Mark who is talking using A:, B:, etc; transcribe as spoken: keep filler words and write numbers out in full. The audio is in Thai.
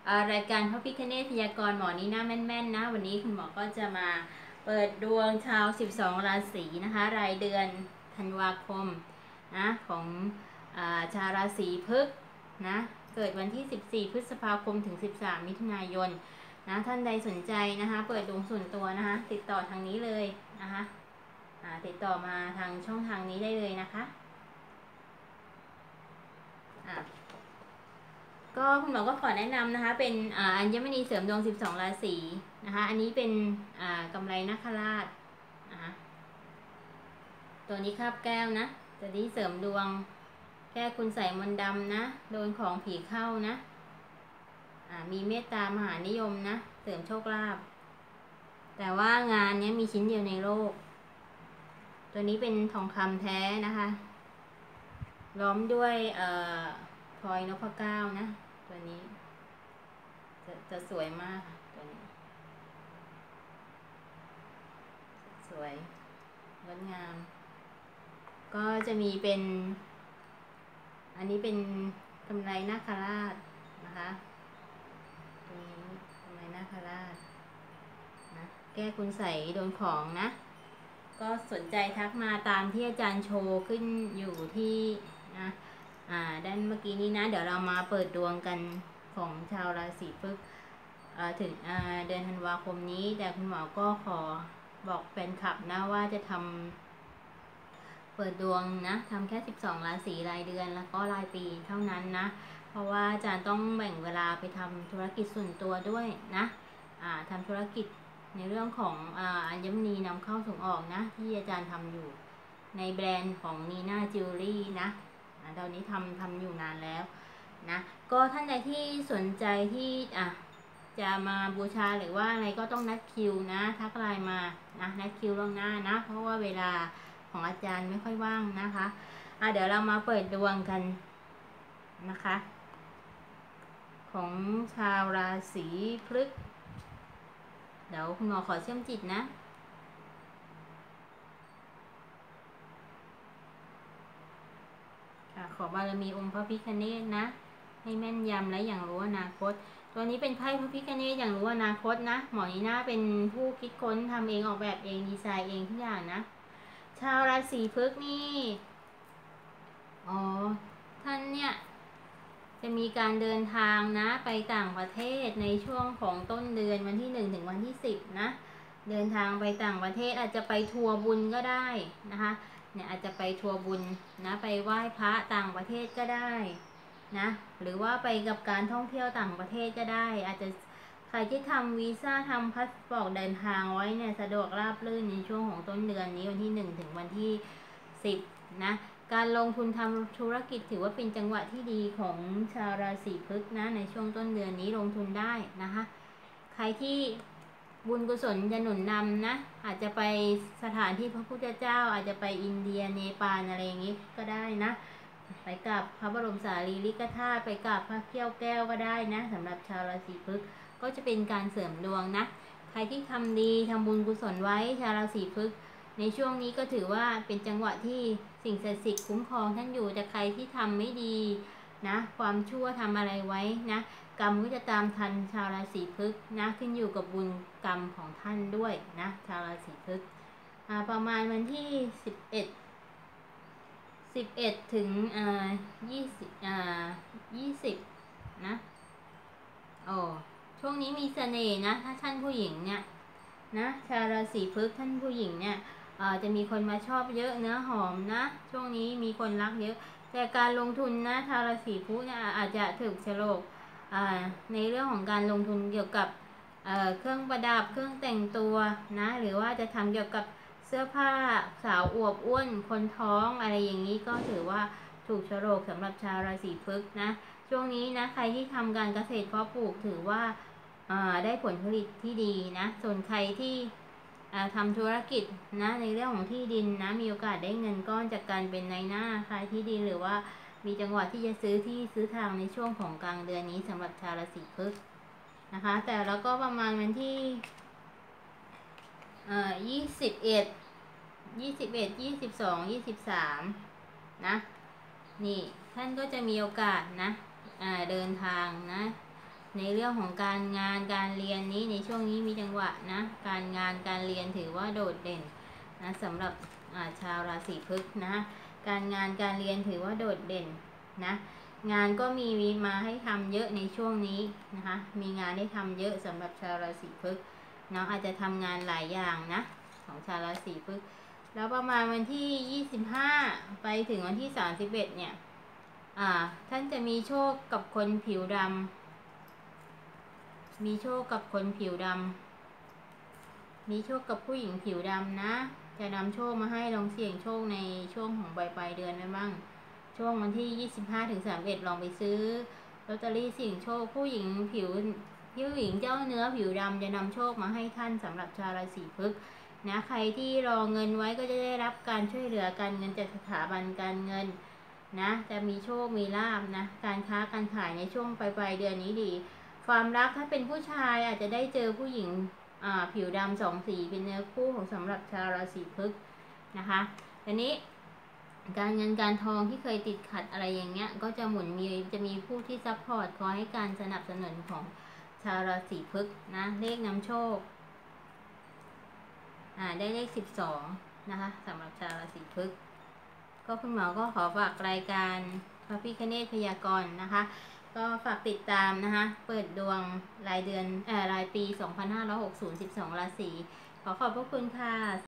A: รายการพระพิฆเนศพยากรณ์หมอนี้หน้าแม่นๆนะวันนี้คุณหมอก็จะมาเปิดดวงชาวสิบสองราศีนะคะรายเดือนธันวาคมนะของอาชาวราศีพฤษนะเกิดวันที่สิบสี่พฤษภาคมถึงสิบสามมิถุนายนนะท่านใดสนใจนะคะเปิดดวงส่วนตัวนะคะติดต่อทางนี้เลยนะคะติดต่อมาทางช่องทางนี้ได้เลยนะคะก็คุณหมอก็ขอแนะนำนะคะเป็นอัญมณีเสริมดวงสิบสองราศีนะคะอันนี้เป็นกำไรนาคราชนะคะตัวนี้คาบแก้วนะตัวนี้เสริมดวงแก้คุณใส่มนต์ดำนะโดนของผีเข้านะมีเมตตามหานิยมนะเสริมโชคลาภแต่ว่างานนี้มีชิ้นเดียวในโลกตัวนี้เป็นทองคำแท้นะคะล้อมด้วยพลอยนพเก้านะตัวนี้จะจะสวยมากตัวนี้สวยงดงามก็จะมีเป็นอันนี้เป็นกำไรนาคราชนะคะตัวนี้กำไรนาคราชนะแก้คุณใส่โดนของนะก็สนใจทักมาตามที่อาจารย์โชว์ขึ้นอยู่ที่นะอ่าด้านเมื่อกี้นี้นะเดี๋ยวเรามาเปิดดวงกันของชาวราศีพฤษถึงเดือนธันวาคมนี้แต่คุณหมอก็ขอบอกแฟนคลับนะว่าจะทำเปิดดวงนะทำแค่สิบสองราศีรายเดือนแล้วก็รายปีเท่านั้นนะเพราะว่าอาจารย์ต้องแบ่งเวลาไปทำธุรกิจส่วนตัวด้วยนะอ่าทำธุรกิจในเรื่องของอัญมณีนำเข้าส่งออกนะที่อาจารย์ทำอยู่ในแบรนด์ของนีน่าจิวเวลรี่นะตอนนี้ทำทำอยู่นานแล้วนะก็ท่านใดที่สนใจที่อ่ะจะมาบูชาหรือว่าอะไรก็ต้องนัดคิวนะทักไลน์มานะนัดคิวล่วงหน้านะเพราะว่าเวลาของอาจารย์ไม่ค่อยว่างนะคะอ่ะเดี๋ยวเรามาเปิดดวงกันนะคะของชาวราศีพฤษเดี๋ยวคุณหมอขอเชื่อมจิตนะขอบารมีองค์พระพิฆเนศนะให้แม่นยำและอย่างรู้อนาคตตัวนี้เป็นไพ่พระพิฆเนศอย่างรู้อนาคตนะหมอนีน่าเป็นผู้คิดค้นทำเองออกแบบเองดีไซน์เองทุกอย่างนะชาวราศีพฤษนี่อ๋อท่านเนี่ยจะมีการเดินทางนะไปต่างประเทศในช่วงของต้นเดือนวันที่หนึ่งถึงวันที่สิบนะเดินทางไปต่างประเทศอาจจะไปทัวร์บุญก็ได้นะคะเนี่ยอาจจะไปทัวร์บุญนะไปไหว้พระต่างประเทศก็ได้นะหรือว่าไปกับการท่องเที่ยวต่างประเทศก็ได้อาจจะใครที่ทำวีซ่าทำพาสปอร์ตเดินทางไว้เนี่ยสะดวกราบรื่นในช่วงของต้นเดือนนี้วันที่หนึ่งถึงวันที่สิบนะการลงทุนทำธุรกิจถือว่าเป็นจังหวะที่ดีของชาวราศีพฤษนะในช่วงต้นเดือนนี้ลงทุนได้นะคะใครที่บุญกุศลจะหนุนนำนะอาจจะไปสถานที่พระพุทธเจ้าอาจจะไปอินเดียเนปาลอะไรอย่างนี้ก็ได้นะไปกับพระบรมสารีริกธาตุไปกับพระเขี้ยวแก้วก็ได้นะสำหรับชาวราศีพฤษก็จะเป็นการเสริมดวงนะใครที่ทำดีทำบุญกุศลไว้ชาวราศีพฤษในช่วงนี้ก็ถือว่าเป็นจังหวะที่สิ่งศักดิ์สิทธิ์คุ้มครองท่านอยู่แต่ใครที่ทำไม่ดีนะความชั่วทำอะไรไว้นะกรรมก็จะตามทันชาวราศีพฤษนะขึ้นอยู่กับบุญกรรมของท่านด้วยนะชาวราศีพฤษประมาณวันที่สิบเอ็ดสิบเอ็ดถึงอ่ายี่สิบอ่ายี่สิบนะโอ้ช่วงนี้มีเสน่ห์นะถ้าท่านผู้หญิงเนี่ยนะชาวราศีพฤษท่านผู้หญิงเนี่ยจะมีคนมาชอบเยอะเนื้อหอมนะช่วงนี้มีคนรักเยอะแต่การลงทุนนะชาวราศีพฤษเนี่ยอาจจะถูกโฉลกในเรื่องของการลงทุนเกี่ยวกับเเครื่องประดับเครื่องแต่งตัวนะหรือว่าจะทำเกี่ยวกับเสื้อผ้าสาวอวบอ้วนคนท้องอะไรอย่างนี้ก็ถือว่าถูกโฉลกสำหรับชาวราศีพฤษนะช่วงนี้นะใครที่ทำการเกษตรเพาะปลูกถือว่าได้ผลผลิตที่ดีนะส่วนใครที่ทำธุรกิจนะในเรื่องของที่ดินนะมีโอกาสได้เงินก้อนจากการเป็นนายหน้าขายที่ดินหรือว่ามีจังหวะที่จะซื้อที่ซื้อทางในช่วงของกลางเดือนนี้สำหรับชาวราศีพฤษนะคะแต่แล้วก็ประมาณวันที่ยี่สิบเอ็ดยี่สิบเอ็ดยี่สิบสองยี่สิบสามนะนี่ท่านก็จะมีโอกาสนะเดินทางนะในเรื่องของการงานการเรียนนี้ในช่วงนี้มีจังหวะนะการงานการเรียนถือว่าโดดเด่นนะสำหรับชาวราศีพฤษนะการงานการเรียนถือว่าโดดเด่นนะงานก็มีมาให้ทำเยอะในช่วงนี้นะคะมีงานให้ทำเยอะสำหรับชาวราศีพฤษเนาะอาจจะทำงานหลายอย่างนะของชาวราศีพฤษแล้วประมาณวันที่ยี่สิบห้าไปถึงวันที่สามสิบเอ็ดเนี่ยอ่าท่านจะมีโชคกับคนผิวดำมีโชคกับคนผิวดำมีโชคกับผู้หญิงผิวดำนะจะนำโชคมาให้ลองเสี่ยงโชคในช่วงของปลายปลายเดือนไว้บ้างช่วงวันที่ยี่สิบห้าถึงสามสิบเอ็ดลองไปซื้อลอตเตอรี่เสี่ยงโชคผู้หญิงผิวผู้หญิงเจ้าเนื้อผิวดำจะนำโชคมาให้ท่านสำหรับชาวราศีพฤษนะใครที่รอเงินไว้ก็จะได้รับการช่วยเหลือการเงินจากสถาบันการเงินนะจะมีโชคมีลาภนะการค้าการขายในช่วงปลายปลายเดือนนี้ดีความรักถ้าเป็นผู้ชายอาจจะได้เจอผู้หญิงผิวดำสองสีเป็นเนื้อคู่ของสำหรับชาวราศีพฤษนะคะทีนี้การเงินการทองที่เคยติดขัดอะไรอย่างเงี้ยก็จะหมุนมีจะมีผู้ที่ซัพพอร์ตคอยให้การสนับสนุนของชาวราศีพฤษนะเลขนำโชคอ่าได้เลขสิบสองนะคะสำหรับชาวราศีพฤษก็คุณหมอก็ขอฝากรายการพระพิฆเนศพยากรณ์นะคะก็ฝากติดตามนะคะเปิดดวงรายเดือนเอ่อรายปีสองพันห้าร้อยหกสิบ สิบสองราศีขอขอบพระคุณค่ะ